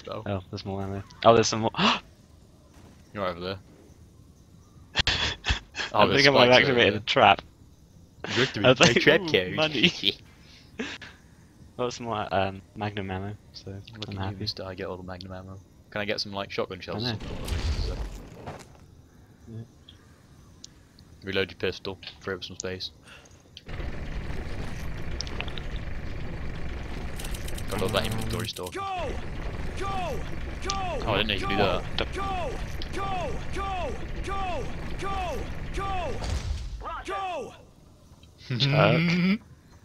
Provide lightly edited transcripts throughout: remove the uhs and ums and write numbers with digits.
though. Oh, there's more ammo. Oh, there's some more. You're over there. I think I might have activated a trap. You I was like, trap ooh, code. money. Well, some more magnum ammo, so Look I'm at you, happy. mister, I get all the magnum ammo. Can I get some like shotgun shells? I know. Yeah. Reload your pistol, free up some space. Gotta love that inventory store. Go! Go! Go! Oh, I didn't know you could do that. Go! Go! Go! Go! Go! Go! Go! Chuck.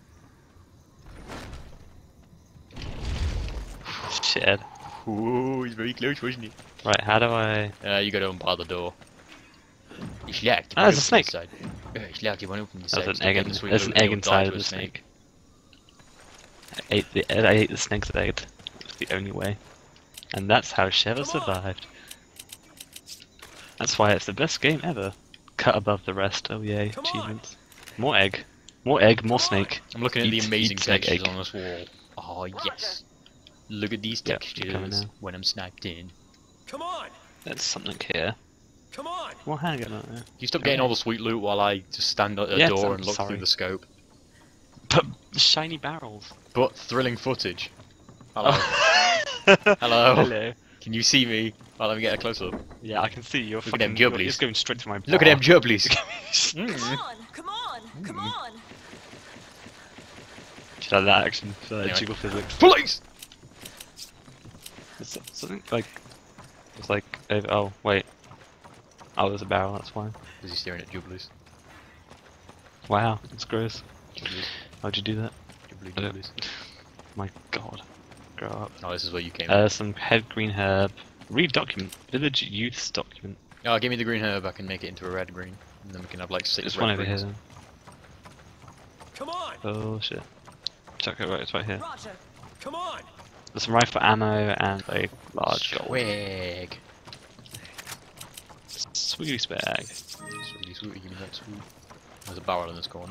Shit. Ooh, he's very close, wasn't he? Right, how do I... You gotta unbar the door. It's locked. Ah, there's a snake. It's locked, you won't open the There's side. an egg in, there's an egg inside of the snake. I ate the snake's egg. It's the only way. And that's how Sheva survived. That's why it's the best game ever. Cut above the rest. Oh yay, achievements. More egg. More egg, more snake. I'm looking at the amazing snake textures egg. on this wall. Oh yes. Look at these Yep, textures when I'm sniped in. Come on! There's something here. Come on! More handgun out there. You stop getting all the sweet loot while I just stand at the door and look through the scope. But shiny barrels. But thrilling footage. Hello. Hello. Hello. Can you see me? Oh, let me get a close up. Yeah, I can see you're Look at them fucking. jubblies. It's going straight to my. Look at them jubblies. Come on! Come on! Come on! Should have that action. Should have Anyway. jiggle physics. Police! It's something like. It's like. Oh wait. Oh, there's a barrel. That's why. Is he staring at jubblies? Wow, that's gross. Jubblies. How'd you do that? Jubbly I don't- jubblies. My God. Grow up. Oh, this is where you came. Some head green herb. Read document. Village youth's document. Oh, give me the green herb. I can make it into a red green, and then we can have like 6 There's red one over here greens. then. Come on! Oh shit. Check it right, it's right here. Roger. Come on! There's some rifle ammo and a large gold. Swag. Sweet bag. Sweetie, sweetie, give me that sweet. There's a barrel in this corner.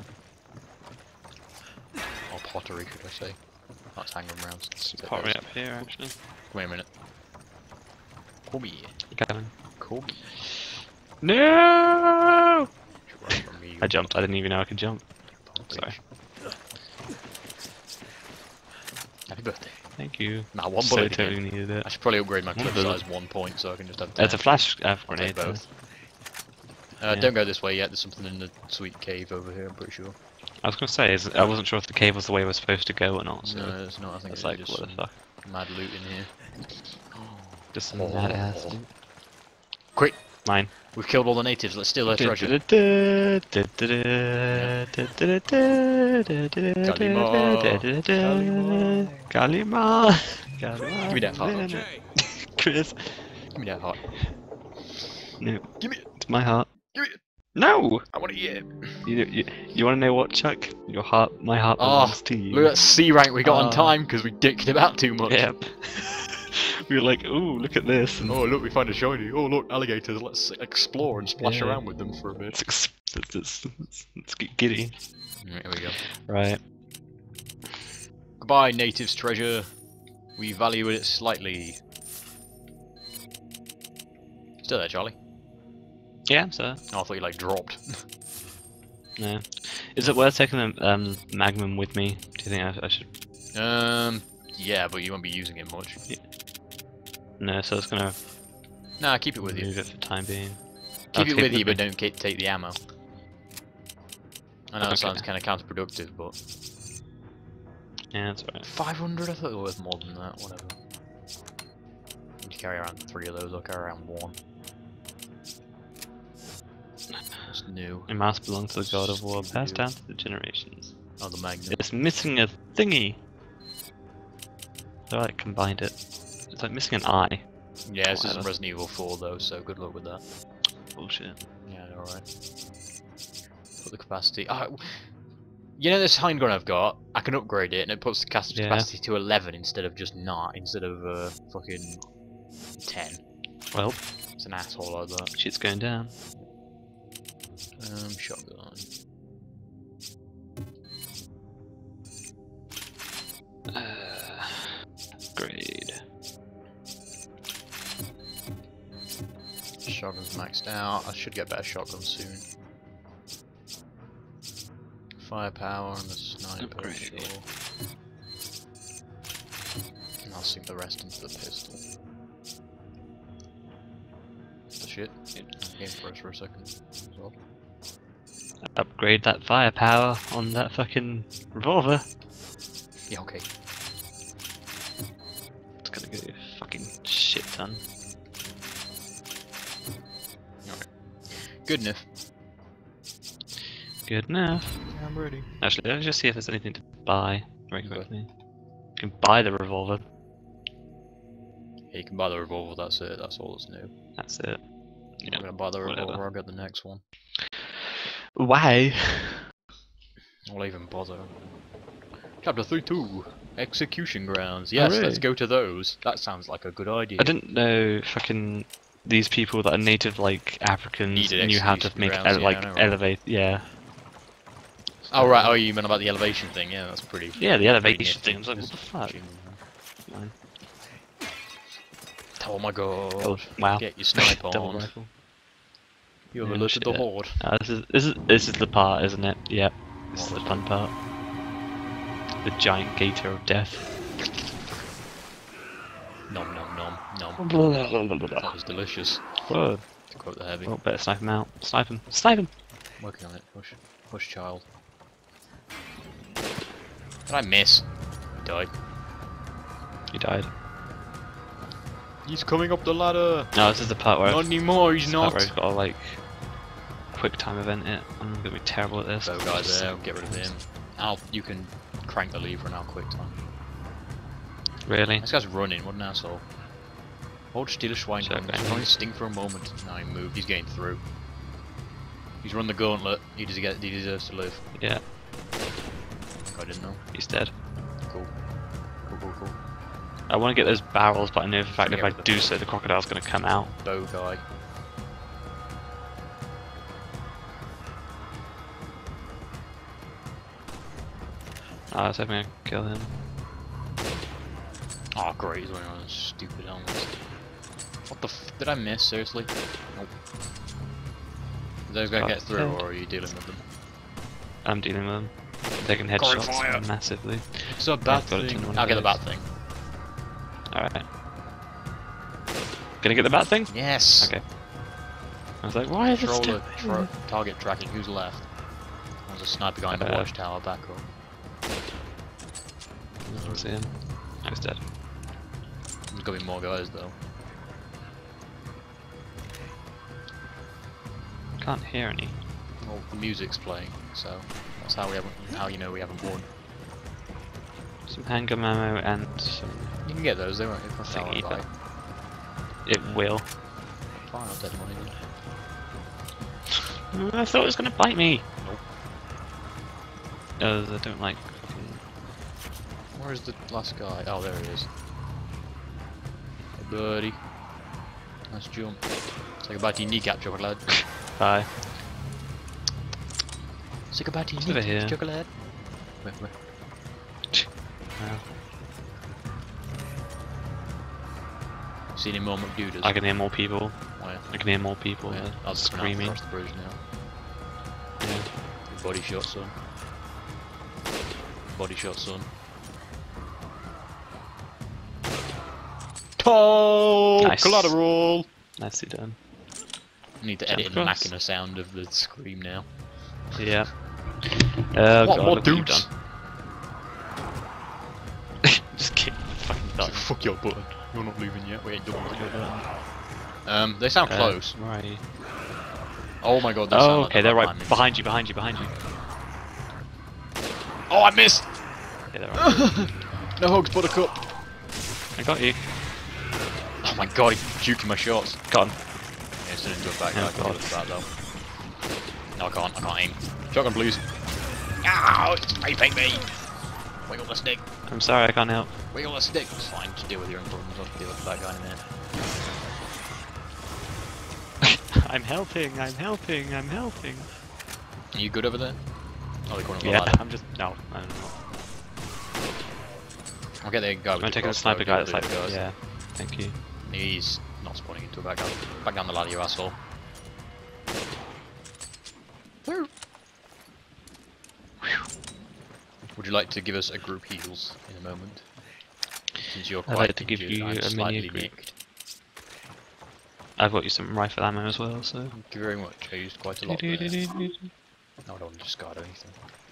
Or pottery, should I say. That's hanging rounds. Pottery up here actually. Come here a minute. Come here. Coming. Come here. No! Run from me, I jumped. I didn't even know I could jump. you Sorry. Happy birthday. Thank you. Nah, one So bullet totally again. needed it. I should probably upgrade my One clip bullet. size 1 point so I can just have 10. There's a flash I'll grenade take though. both. Yeah. Don't go this way yet, there's something in the sweet cave over here, I'm pretty sure. I was gonna say, I wasn't sure if the cave was the way we're supposed to go or not. So No, it's not, I think it's it's like, just what the some fuck? mad loot in here. Just some mad ass. loot. Quick! Mine. We've killed all the natives, let's steal their treasure. Kalima. Give me that heart. Okay. Chris. Give me that heart. No, Give me it! it's my heart. Give me it! No! I want to eat it! You want to know what, Chuck? Your heart, my heart belongs to you. Look at that C rank we got on Oh. time because we dicked about too much. Yep. We were like, ooh, look at this. And Oh look, we found a shiny. Oh look, alligators. Let's explore and splash Yeah. around with them for a bit. let's get giddy. Here we go. Right. Goodbye, natives' treasure. We value it slightly. Still there, Charlie? Yeah, so. Oh, I thought you like dropped. No. Is it worth taking the Magnum with me? Do you think I should? Yeah, but you won't be using it much. No, so I was gonna Nah, keep it with you. move it for the time being. Keep it with you, but me. don't take the ammo. I know Okay. it sounds kind of counterproductive, but Yeah, that's alright. 500. I thought it was worth more than that. Whatever. You can carry around 3 of those. I'll carry around 1. It's new. It must belong to the God of War, passed down to the generations. Oh, the Magnum. It's missing a thingy. So I combined it. It's like missing an eye. Yeah, this isn't Whatever. Resident Evil 4 though, so good luck with that. Bullshit. Yeah, alright. Put the capacity. You know this handgun I've got? I can upgrade it and it puts the Yeah. capacity to 11 instead of just instead of fucking 10. Well, It's an asshole like that. shit's going down. Shotgun. Grade. shotgun's maxed out. I should get better shotguns soon. Firepower and the sniper, Upgrade. sure. And I'll sink the rest into the pistol. The shit. Game for us for a second as well. Upgrade that firepower on that fucking revolver. Yeah, okay. It's gonna get you a fucking shit ton. Alright. Good enough. Good enough. Yeah, I'm ready. Actually, let's just see if there's anything to buy very quickly. You can buy the revolver. Yeah, you can buy the revolver, that's it, that's all that's new. That's it. I'm gonna buy the revolver, whatever. I'll get the next one. Why? I'll even bother. Chapter 3-2. Execution grounds. Yes, really? let's go to those. That sounds like a good idea. I didn't know fucking these people that are native like Africans Needed knew how to execution make grounds, yeah, I know, right? elevate. Yeah. Oh right, oh you meant about the elevation thing, yeah, that's pretty... Yeah, the pretty elevation nifty. thing. I was like, what the fuck? Fine. Oh my god. Oh, wow. Get your sniper Double on. rifle. You Yeah, alerted the shit. horde. This is the part, isn't it? Yeah. This is the fun part. The giant gator of death. Nom nom nom nom. That was delicious. Whoa. To quote the heavy. Oh, better snipe him out. Snipe him. Snipe him! Working on it. Push. Push, child. Did I miss? He died. He died. He's coming up the ladder! No, this is the part where Not anymore, he's this is the part not! where I've got to like quick time event it. I'm gonna be terrible at this. So guys there, get rid of him. You can crank the lever and I'll quick time. Really? This guy's running, what an asshole. Hold stille Schwein, Sure, just only sting for a moment. Now he moved, he's getting through. He's run the gauntlet, he deserves to live. Yeah, I didn't know. he's dead. Cool. Cool. I want to get those barrels, but I know for a fact if I Forget do so, the crocodile's gonna come out. Bow guy. I was hoping I'd kill him. Oh great, he's wearing one of those stupid helmets. What the f- did I miss, seriously? Nope. Are those gonna get through, or are you dealing with them? I'm dealing with them. Taking Guard fire. headshots massively. It's a bad I've got it thing. in one I'll of get the those. bad thing. Alright. Gonna get the bat thing? Yes! Okay. I was like, why is it Controller still target tracking, who's left? There's a sniper guy in the watchtower, back up. I don't see him. Oh, he's dead. There's gonna be more guys though. Can't hear any. Well, the music's playing, so that's how you know we haven't won. Some handgun ammo and some... You can get those, they won't cost that Thingy, one, right? It will. Fine, I'll take the money then. I thought it was gonna bite me! Nope. I don't like fucking... Where's the last guy? Oh, there he is. Hey, buddy. Nice jump. Say goodbye to your kneecap, chocolate. Bye. Say goodbye to your Over here. kneecap, chocolate. Wait. Wow. Seen any more McDuders? I can hear more people. Where? I can hear more people Where? I'll just screaming. across the bridge now. Yeah. Body shot, son. Body shot, son. Oh, Nice. collateral! Nicely done. I need to Jump edit in the across. Machina sound of the scream now. Yeah. Oh What god, more look what you've dudes? done. Just kick the fucking Like, button. fuck your button. You're not leaving yet. We ain't done with your button. They sound close. Where are you? Oh my god, they sound Oh, like okay, they're right behind me. behind you. Oh, I missed! Yeah, they're right. No hugs, buttercup. I got you. Oh my god, he's juking my shots. Got him. Yeah, it's into a back. Oh I can god. deal with that though. No, I can't aim. Shotgun, please. Ow! Raping me! Wiggle the stick. I'm sorry, I can't help. Wiggle the stick. It's fine, just deal with your own problems. I'll deal with the back guy in a minute. I'm helping. Are you good over there? Oh, they're going up the Yeah, ladder. I'm just... No, I'm not. I'll get the guy with I'm the taking the crossbow, sniper guy deal that's with like... the guys. Yeah, thank you. He's not spawning into a back down the ladder, you asshole. Woo. Would you like to give us a group heals in a moment? Since you're quite I'd like to injured, give you I'm a slightly mini group. nicked. I've got you some rifle ammo as well, so. Thank you very much. I used quite a lot there. No, I don't want to discard anything.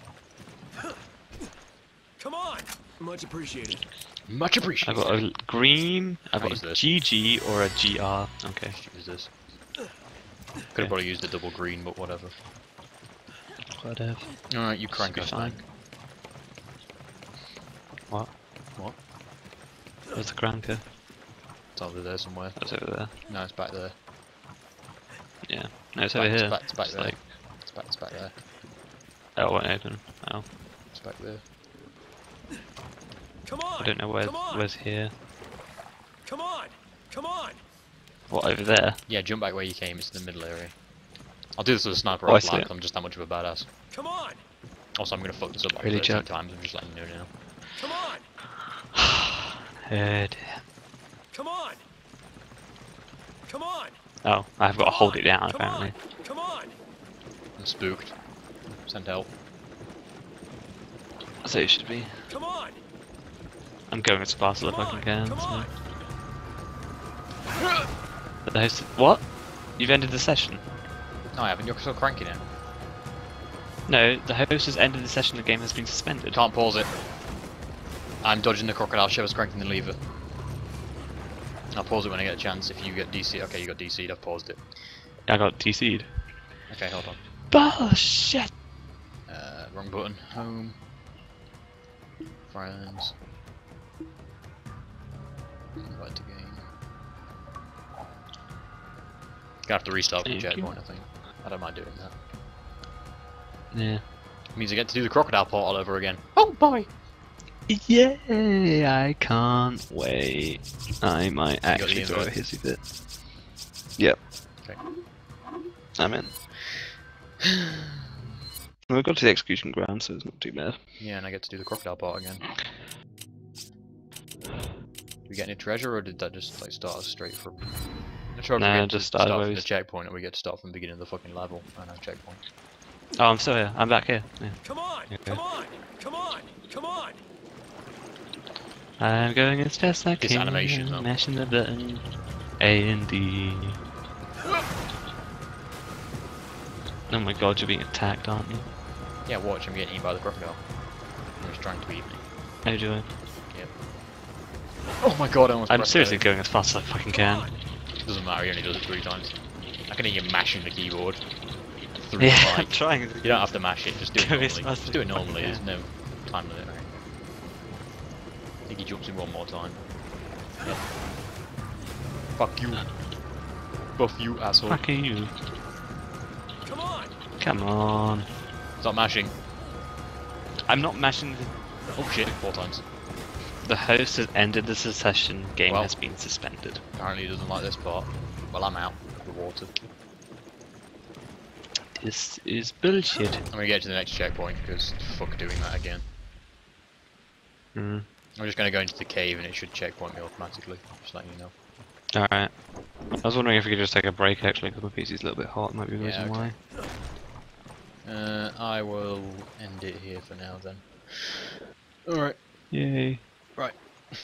Come on! Much appreciated. Much I've appreciated. got a green, I've How got is a this? GG or a GR. Okay. Use this. Could have probably used the double green, but whatever. Whatever. Alright, you crank Should be us fine. back. What? What? Where's the cranker? It's over there somewhere. That's over there. No, it's back there. Yeah. No, it's over here. It's back there. Like, It's back there. oh, it won't open. Oh. It's back there. Come on! I don't know where. Come on! Where's here? Come on! Come on! What, over there? Yeah, jump back where you came. It's in the middle area. I'll do this with a sniper Oh, I rifle see because it. I'm just that much of a badass. Come on! Also, I'm gonna fuck this up like Really, 13 Jack? times. I'm just letting you know now. Come on! Head. Come on! Come on! Oh, I've got to hold it down Come apparently. on! Come on! I'm spooked. Send help. So it should be. Come on! I'm going as fast as I Come fucking on! can. Come So. on! But the host. What? You've ended the session? No, I haven't. You're still cranking it. No, the host has ended the session. The game has been suspended. Can't pause it. I'm dodging the crocodile shivers, cranking the lever. I'll pause it when I get a chance. If you get DC, okay, you got DC'd. I've paused it. I got DC'd. Okay, hold on. Bullshit! Wrong button. Home. Friends. Invite to game. Gonna have to restart the Thank you. checkpoint, I think. I don't mind doing that. Yeah. Means I get to do the crocodile part all over again. Oh boy! Yay! I can't wait. I might got the actually throw a invite? hissy fit. Yep. Okay. I'm in. Well, we got to the execution ground, so it's not too bad. Yeah, and I get to do the crocodile part again. Did we get any treasure, or did that just like start us straight from? I'm not sure if we Nah, get to just start started from where the checkpoint, or we get to start from the beginning of the fucking level and our checkpoint. Oh, I'm still here. I'm back here. Yeah. Come on! Okay. Come on! Come on! Come on! I'm going as fast as I This can. animation, though. Mashing the button. A and D. Oh my god, you're being attacked, aren't you? Yeah, watch, I'm getting eaten by the crocodile. He's trying to eat me. How you doing? Yep. Oh my god, I almost I'm pressed seriously A. going as fast as I fucking can. Doesn't matter, he only does it 3 times. I can hear you mashing the keyboard 3 Yeah, I'm times. trying. You don't have to mash it, just do it Go normally. as fast Just as do it you normally, fucking there's no time limit, right? I think he jumps in one more time. Yep. Fuck you. Buff you, asshole. Fuck you. Come on! Come on. Stop mashing. I'm not mashing. Oh shit, 4 times. The host has ended the session. Game Well. has been suspended. Apparently he doesn't like this part. Well, I'm out of the water. This is bullshit. I'm gonna get to the next checkpoint, because fuck doing that again. Hmm. I'm just gonna go into the cave and it should checkpoint me automatically. Just letting you know. Alright. I was wondering if we could just take a break actually, because my PC's a little bit hot. Might be the Yeah, reason okay. why. I will end it here for now then. Alright. Yay. Right.